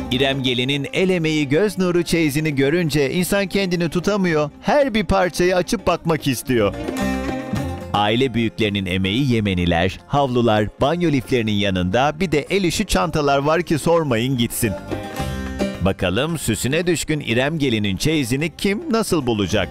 İrem Gelin'in el emeği göz nuru çeyizini görünce insan kendini tutamıyor, her bir parçayı açıp bakmak istiyor. Aile büyüklerinin emeği Yemeniler, havlular, banyo liflerinin yanında bir de el işi çantalar var ki sormayın gitsin. Bakalım süsüne düşkün İrem Gelin'in çeyizini kim nasıl bulacak?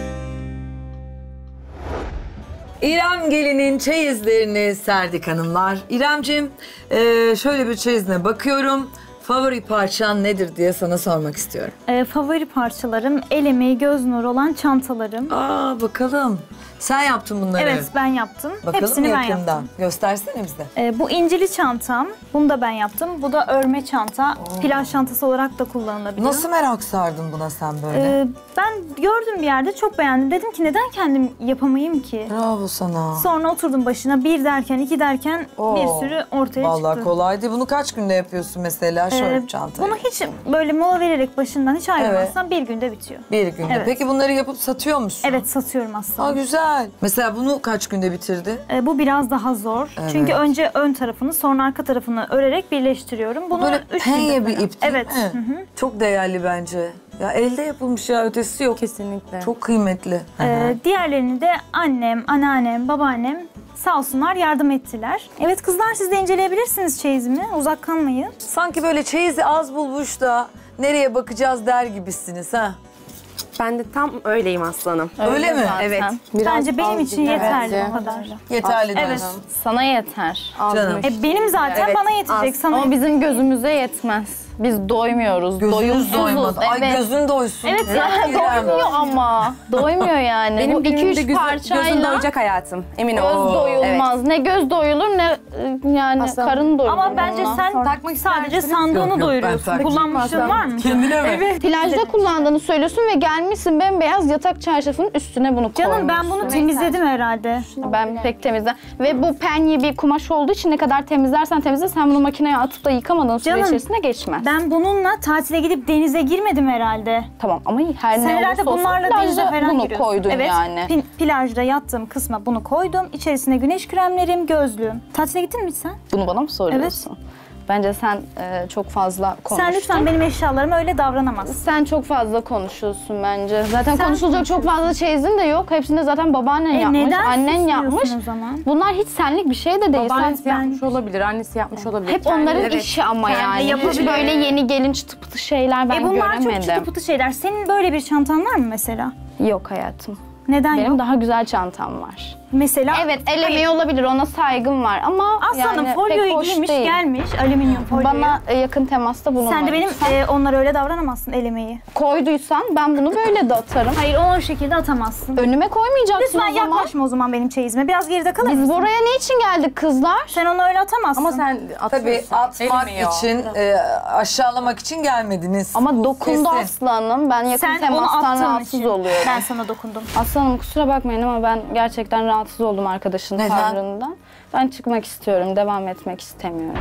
İrem Gelin'in çeyizlerini serdik hanımlar. İremciğim şöyle bir çeyizine bakıyorum. Favori parçan nedir diye sana sormak istiyorum. Favori parçalarım, el emeği, göz nuru olan çantalarım. Aa bakalım. Sen yaptın bunları. Evet, ben yaptım. Bakalım Hepsini ben yakından. yaptım. Göstersene bize. Bu incili çantam. Bunu da ben yaptım. Bu da örme çanta. Plaj çantası olarak da kullanılabiliyor. Nasıl merak sardın buna sen böyle? Ben gördüm bir yerde, çok beğendim. Dedim ki neden kendim yapamayayım ki? Bravo sana. Sonra oturdum başına, bir derken, iki derken bir sürü ortaya Vallahi çıktı. kolaydı. Bunu kaç günde yapıyorsun mesela şöyle bir çantayı? Bunu hiç böyle mola vererek başından hiç ayrılmazsam bir günde bitiyor. Bir günde. Evet. Peki bunları yapıp satıyor musun? Evet, satıyorum aslında. Aa güzel. Mesela bunu kaç günde bitirdi? Bu biraz daha zor. Evet. Çünkü önce ön tarafını, sonra arka tarafını örerek birleştiriyorum. Bunu Böyle 3 penye günde bir falan. ip değil Evet. mi? Hı hı. Çok değerli bence. Ya elde yapılmış ya, ötesi yok. Kesinlikle. Çok kıymetli. Diğerlerini de annem, anneannem, babaannem sağ olsunlar yardım ettiler. Evet kızlar, siz de inceleyebilirsiniz çeyizimi. Uzak kalmayın. Sanki böyle çeyizi az bulmuş da nereye bakacağız der gibisiniz ha. Ben de tam öyleyim aslanım. Öyle mi? zaten. Evet. Bence benim için yeterli Evet. bu kadar. Yeterli Evet. diyorsun. Sana yeter. Canım. Benim zaten Evet, bana yetecek. az. Sana Ama bizim gözümüze yetmez. Biz doymuyoruz. Gözünüz Doyumsuzuz. doymaz. Ay Evet. gözün doysun. Evet, İrem. Doymuyor ama. Doymuyor yani. Benim Bu günümde 2-3 gözüm parçayla doyacak hayatım. Emin göz ol. doyulmaz. Ne göz doyulur ne yani Aslında- karın doyulur. ama bence bununla. sen sadece Yok, sandığını yok, ben doyuruyorsun. takmayayım. Kullanmışlığın var mı? Kendine mi? Evet. Plajda kullandığını söylüyorsun ve gelmişsin bembeyaz yatak çarşafının üstüne bunu koymuşsun. Canım ben bunu temizledim herhalde. Ben pek temizle. Ve bu penye bir kumaş olduğu için ne kadar temizlersen temizle, sen bunu makineye atıp da yıkamadığın süre Canım, içerisinde geçmez. Ben bununla tatile gidip denize girmedim herhalde. Tamam ama her Sen ne herhalde olursa olsun bunlarla denize plajda falan bunu giriyorsun. koydun Evet, yani. plajda yattığım kısma bunu koydum. İçerisine güneş kremlerim, gözlüğüm. Tatile gittin mi hiç sen? Bunu bana mı soruyorsun? Bence sen çok fazla konuştun. Sen lütfen benim eşyalarıma öyle davranamazsın. Sen çok fazla konuşuyorsun bence. Zaten Sen konuşulacak çok fazla çeyizin de yok. Hepsinde zaten babaannen yapmış, Neden annen susmuyorsun yapmış. o zaman? Bunlar hiç senlik bir şey de değil. Babaannesi Ben- yapmış olabilir, annesi yapmış olabilir. Hep onların Evet. işi ama Kendi yani. Hiç yapabilir. böyle yeni gelin çıtı pıtı şeyler ben Bunlar göremedim. çok çıtı pıtı şeyler. Senin böyle bir çantan var mı mesela? Yok hayatım. Neden Benim yok? daha güzel çantam var. Mesela Evet, el emeği olabilir, ona saygım var ama Aslanım yani folyoyu pek hoş giymiş değil. gelmiş, alüminyum folyoyu. Bana yakın temasta bulunma. Sen de benim lütfen. onlara öyle davranamazsın, el emeği. Koyduysan ben bunu böyle de atarım. Hayır, onu o şekilde atamazsın. Önüme koymayacaksın Lütfen o zaman. yaklaşma o zaman benim çeyizime. Biraz geride kalır Biz mısın? buraya ne için geldik kızlar? Sen onu öyle atamazsın. Ama sen Tabii atıyorsun. atmak Elimi yok. için, aşağılamak için gelmediniz. Ama dokundu Kesin. aslanım. Ben yakın sen onu temastan attığın rahatsız için oluyorum. ben sana dokundum. Aslanım kusura bakmayın ama ben gerçekten rahatsız oldum arkadaşın Neden? tavrından. Ben çıkmak istiyorum, devam etmek istemiyorum.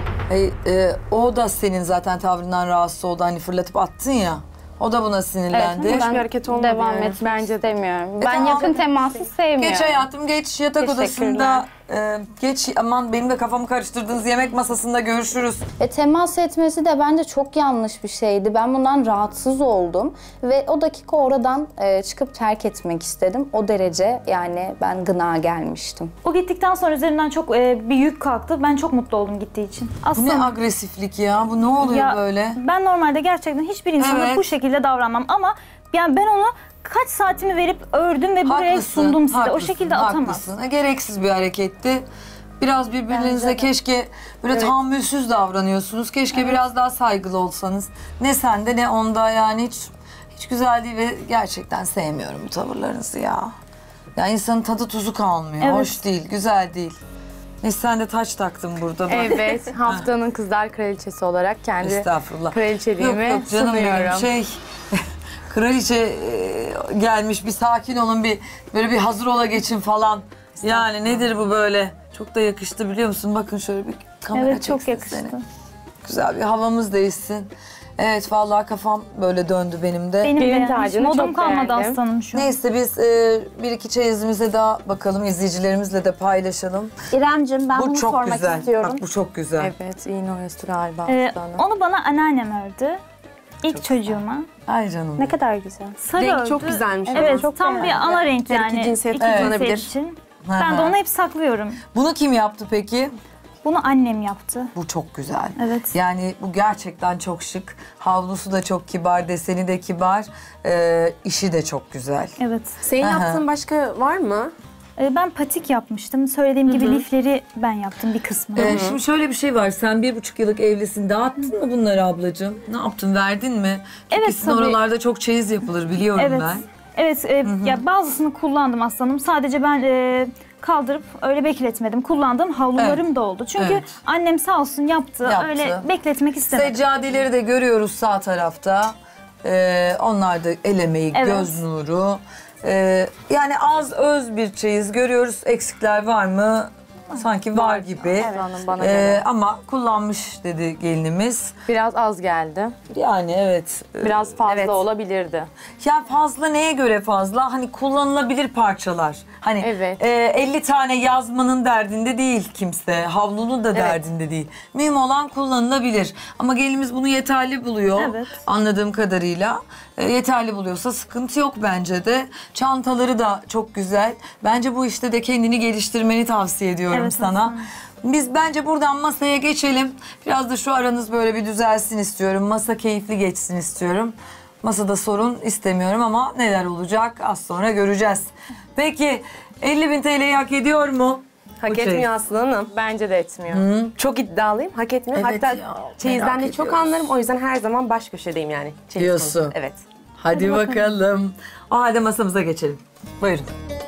O da senin zaten tavrından rahatsız oldu. Hani fırlatıp attın ya. O da buna sinirlendi. Hoş bir hareket olmadı devam yani. etmek Bence de. istemiyorum. Ben tamam. yakın teması sevmiyorum. Geç hayatım geç yatak Teşekkürler. odasında geç aman benim de kafamı karıştırdığınız yemek masasında görüşürüz. Temas etmesi de bence çok yanlış bir şeydi. Ben bundan rahatsız oldum ve o dakika oradan çıkıp terk etmek istedim. O derece yani ben gına gelmiştim. O gittikten sonra üzerinden çok bir yük kalktı. Ben çok mutlu oldum gittiği için. Bu ne Aslında agresiflik ya? Bu ne oluyor böyle? ben normalde gerçekten hiçbir insana Evet. bu şekilde davranmam ama yani ben onu kaç saatimi verip ördüm ve buraya sundum size. O şekilde atamaz. Haklısın. Gereksiz bir hareketti. Biraz birbirinize keşke böyle tahammülsüz davranıyorsunuz. Keşke biraz daha saygılı olsanız. Ne sende ne onda yani hiç güzel değil ve gerçekten sevmiyorum bu tavırlarınızı ya. Ya insanın tadı tuzu kalmıyor. Evet. Hoş değil, güzel değil. Neyse sen de taç taktın burada bak. Evet, haftanın kızlar kraliçesi olarak kendi Estağfurullah. kraliçeliğimi Yok canım sunuyorum. benim kraliçe gelmiş bir sakin olun bir böyle bir hazır ola geçin falan. Yani nedir bu böyle? Çok da yakıştı biliyor musun? Bakın şöyle bir kamera Evet, çok çeksin yakıştı. seni. Güzel bir havamız değişsin. Evet vallahi kafam böyle döndü benim de. Benim Gelin de tacını modum çok kalmadı beğendim. aslanım şu an. Neyse biz bir iki çeyizimize daha bakalım. İzleyicilerimizle de paylaşalım. İremcim ben Bu bunu çok sormak güzel. istiyorum. Bak bu çok güzel. Evet, iğne oyası galiba. Onu bana anneannem ördü. İlk çocuğuma. Ay canım. Ne kadar güzel. Sarı Renk ördü. çok güzelmiş Evet, ama. çok tam bir ana renk Her iki yani. cinsiyet İki kullanabilir. için. Hı Ben de hı. onu hep saklıyorum. Bunu kim yaptı peki? Bunu annem yaptı. Bu çok güzel. Evet. Yani bu gerçekten çok şık. Havlusu da çok kibar, deseni de kibar. İşi de çok güzel. Evet. Senin Aha. yaptığın başka var mı? Ben patik yapmıştım. Söylediğim gibi lifleri ben yaptım bir kısmını. Şimdi şöyle bir şey var. Sen 1,5 yıllık evlisin. Dağıttın mı bunları ablacığım? Ne yaptın? Verdin mi? Çünkü Evet, sizin tabii. oralarda çok çeyiz yapılır biliyorum Evet. ben. Evet, ya bazısını kullandım aslanım. Sadece ben kaldırıp öyle bekletmedim. Kullandığım havlularım da oldu. Çünkü Evet. annem sağ olsun yaptı. Yaptı. Öyle bekletmek istemedim. Seccadeleri de görüyoruz sağ tarafta. Onlar da el emeği, Evet. göz nuru. Yani az öz bir çeyiz görüyoruz. Eksikler var mı? Sanki var gibi. Hanım bana göre. Ama kullanmış dedi gelinimiz. Biraz az geldi. Yani evet. Biraz fazla Evet. olabilirdi. Ya fazla neye göre fazla? Hani kullanılabilir parçalar. Hani Evet. 50 tane yazmanın derdinde değil kimse. Havlunun da derdinde değil. Mühim olan kullanılabilir. Ama gelinimiz bunu yeterli buluyor. Evet. Anladığım kadarıyla. Yeterli buluyorsa sıkıntı yok bence de. Çantaları da çok güzel. Bence bu işte de kendini geliştirmeni tavsiye ediyorum Evet, sana. aslında. Biz bence buradan masaya geçelim. Biraz da şu aranız böyle bir düzelsin istiyorum. Masa keyifli geçsin istiyorum. Masada sorun istemiyorum ama neler olacak az sonra göreceğiz. Peki 50.000 TL'yi hak ediyor mu? Hak Bu çeyiz. etmiyor Aslı Hanım. Bence de etmiyor. Çok iddialıyım. Hak etmiyor. Evet Hatta ya, çeyizden merak de çok ediyoruz. anlarım. O yüzden her zaman baş köşedeyim yani. Çeyiz Diyorsun. konusunda. Evet. Hadi bakalım. O halde masamıza geçelim. Buyurun.